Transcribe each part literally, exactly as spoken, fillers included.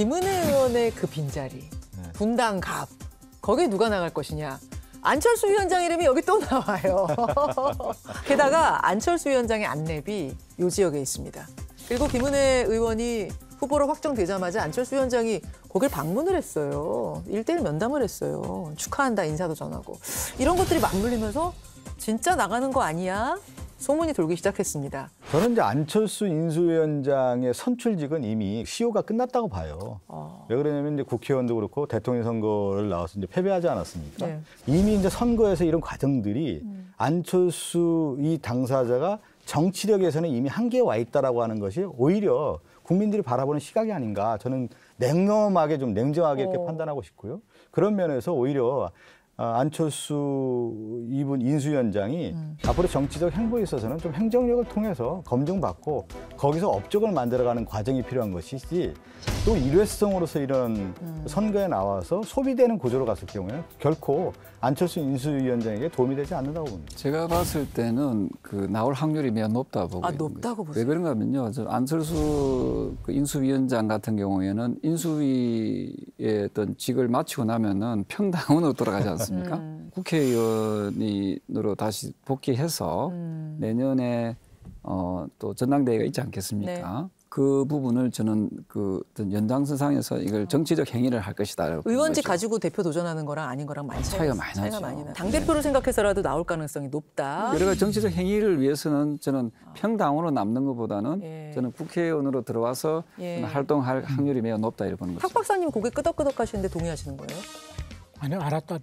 김은혜 의원의 그 빈자리, 네. 분당 갑, 거기에 누가 나갈 것이냐. 안철수 위원장 이름이 여기 또 나와요. 게다가 안철수 위원장의 안랩이 이 지역에 있습니다. 그리고 김은혜 의원이 후보로 확정되자마자 안철수 위원장이 거길 방문을 했어요. 일대일 면담을 했어요. 축하한다 인사도 전하고. 이런 것들이 맞물리면서 진짜 나가는 거 아니야? 소문이 돌기 시작했습니다. 저는 이제 안철수 인수위원장의 선출직은 이미 시효가 끝났다고 봐요. 어. 왜 그러냐면 이제 국회의원도 그렇고 대통령 선거를 나와서 이제 패배하지 않았습니까? 네. 이미 이제 선거에서 이런 과정들이 음. 안철수 이 당사자가 정치력에서는 이미 한계에 와 있다라고 하는 것이 오히려 국민들이 바라보는 시각이 아닌가. 저는 냉엄하게 좀 냉정하게 이렇게 어. 판단하고 싶고요. 그런 면에서 오히려 안철수 이분 인수위원장이 음. 앞으로 정치적 행보에 있어서는 좀 행정력을 통해서 검증받고 거기서 업적을 만들어가는 과정이 필요한 것이지 또 일회성으로서 이런 음. 선거에 나와서 소비되는 구조로 갔을 경우에는 결코 안철수 인수위원장에게 도움이 되지 않는다고 봅니다. 제가 봤을 때는 그 나올 확률이 매우 높다고 보고 아, 있는 높다고 거죠. 보세요? 왜 그런가 하면요. 저 안철수 그 인수위원장 같은 경우에는 인수위의 어떤 직을 마치고 나면은 평당원으로 돌아가지 않습니까? 음. 국회의원으로 다시 복귀해서 음. 내년에 어, 또 전당대회가 있지 않겠습니까? 네. 그 부분을 저는 그 어떤 연장선상에서 이걸 정치적 행위를 할 것이다. 의원직 가지고 대표 도전하는 거랑 아닌 거랑 많이 차이가 많이 차이가 나죠. 많이 나. 당 대표로 네. 생각해서라도 나올 가능성이 높다. 여러 가지 정치적 행위를 위해서는 저는 평당으로 남는 것보다는 예. 저는 국회의원으로 들어와서 예. 활동할 확률이 매우 높다 이렇게 보는 거죠. 탁 박사님 고개 끄덕끄덕 하시는데 동의하시는 거예요? 아니요, 알았다.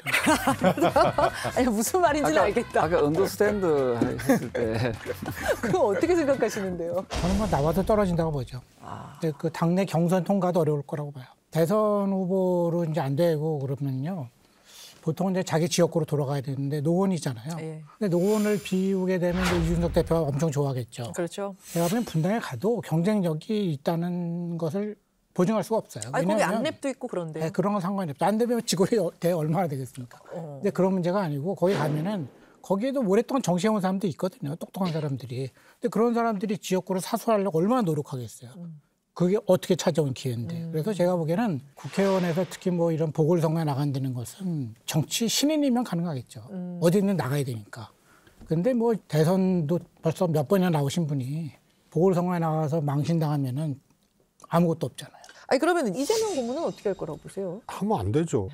아니 무슨 말인지는 아까, 알겠다. 아까 언더스탠드 했을 때 그거 어떻게 생각하시는데요? 저는 뭐 나와도 떨어진다고 보죠. 아. 근데 그 당내 경선 통과도 어려울 거라고 봐요. 대선 후보로 이제 안 되고 그러면요. 보통 이제 자기 지역구로 돌아가야 되는데 노원이잖아요. 예. 근데 노원을 비우게 되면 이제 이준석 대표가 엄청 좋아하겠죠. 그렇죠. 제가 보면 분당에 가도 경쟁력이 있다는 것을 보증할 수가 없어요. 아니, 거기 안랩도 있고 그런데. 네, 그런 건 상관이 없죠. 안 되면 직원이 대 얼마나 되겠습니까? 어. 근데 그런 문제가 아니고 거기 가면은 거기에도 오랫동안 정치해온 사람도 있거든요. 똑똑한 사람들이. 근데 그런 사람들이 지역구를 사수하려고 얼마나 노력하겠어요. 음. 그게 어떻게 찾아온 기회인데. 음. 그래서 제가 보기에는 국회의원에서 특히 뭐 이런 보궐선거에 나간다는 것은 정치 신인이면 가능하겠죠. 음. 어디든 나가야 되니까. 근데 뭐 대선도 벌써 몇 번이나 나오신 분이 보궐선거에 나가서 망신당하면은 아무것도 없잖아요. 아니 그러면 이재명 고문은 어떻게 할 거라고 보세요? 하면 안 되죠.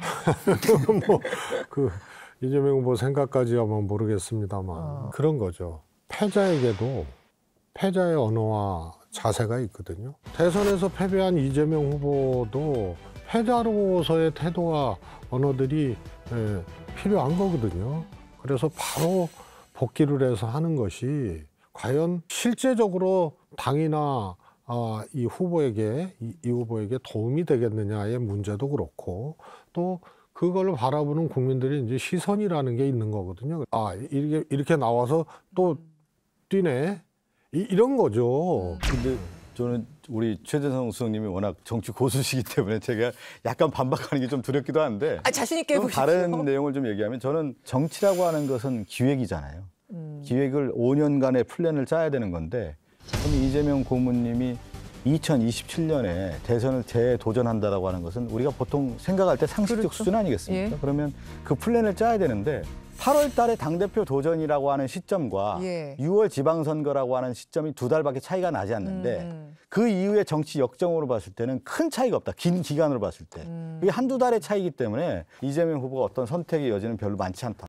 뭐 그 이재명 후보 생각까지 하면 모르겠습니다만 어. 그런 거죠. 패자에게도 패자의 언어와 자세가 있거든요. 대선에서 패배한 이재명 후보도 패자로서의 태도와 언어들이 예, 필요한 거거든요. 그래서 바로 복귀를 해서 하는 것이 과연 실제적으로 당이나 어, 이 후보에게, 이, 이 후보에게 도움이 되겠느냐의 문제도 그렇고 또 그걸 바라보는 국민들이 이제 시선이라는 게 있는 거거든요. 아, 이렇게, 이렇게 나와서 또 뛰네? 이, 이런 거죠. 근데 저는 우리 최재성 수석님이 워낙 정치 고수시기 때문에 제가 약간 반박하는 게 좀 두렵기도 한데. 아, 자신 있게 해보십시오. 다른 내용을 좀 얘기하면 저는 정치라고 하는 것은 기획이잖아요. 음. 기획을 오 년간의 플랜을 짜야 되는 건데 그럼 이재명 고문님이 이천이십칠 년에 대선을 재도전한다라고 하는 것은 우리가 보통 생각할 때 상식적 그렇죠. 수준 아니겠습니까? 예. 그러면 그 플랜을 짜야 되는데 팔월 달에 당대표 도전이라고 하는 시점과 예. 유월 지방선거라고 하는 시점이 두 달밖에 차이가 나지 않는데 음. 그 이후에 정치 역정으로 봤을 때는 큰 차이가 없다. 긴 기간으로 봤을 때. 음. 그게 한두 달의 차이기 때문에 이재명 후보가 어떤 선택의 여지는 별로 많지 않다.